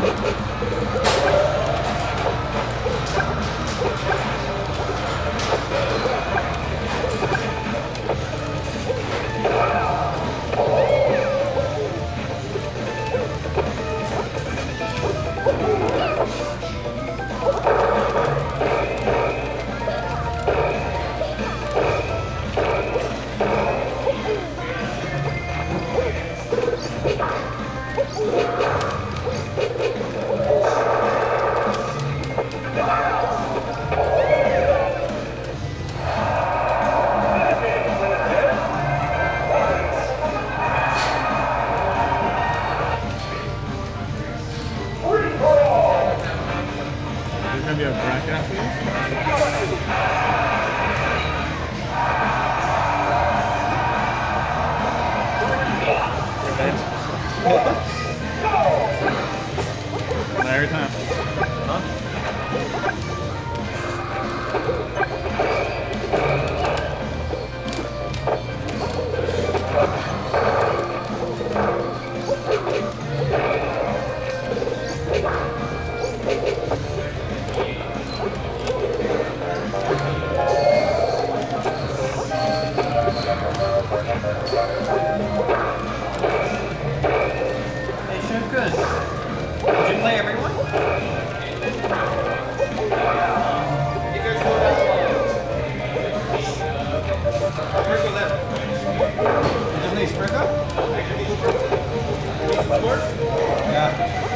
There's gonna be a bracket after this? Every time. Huh? Hey, Shunkus, did you play everyone? Sprinkle left. Isn't he Sprinkle? Yeah.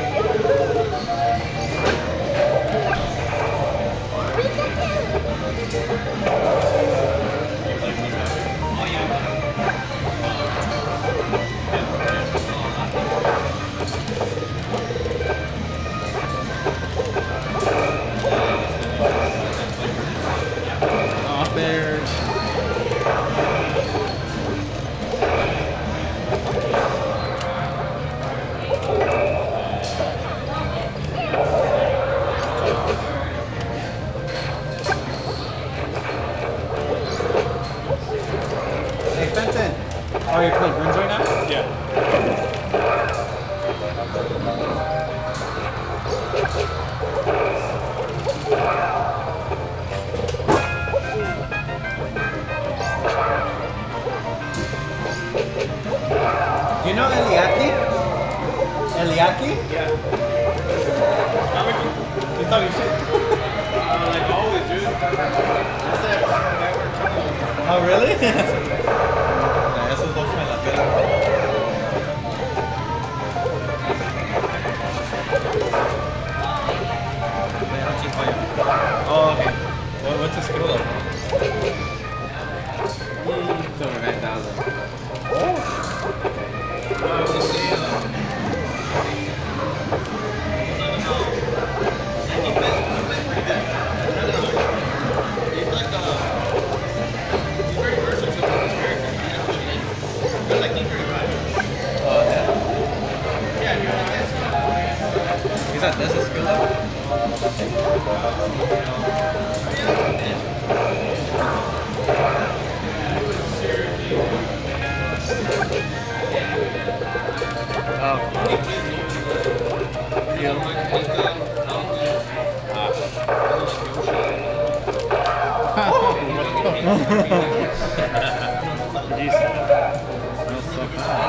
Off bears. Hey, Fenton. Oh, you're playing Runes right now? Yeah. Do you know Eliaki? Eliaki? Yeah. He's talking shit. Like always, dude. That's that guy we're talking about. Oh, really? Eso es dos en la tela. Oh, okay. What's the skill level? It's over 9,000. Is that this a skill level? Oh. Jeez. That was so fast.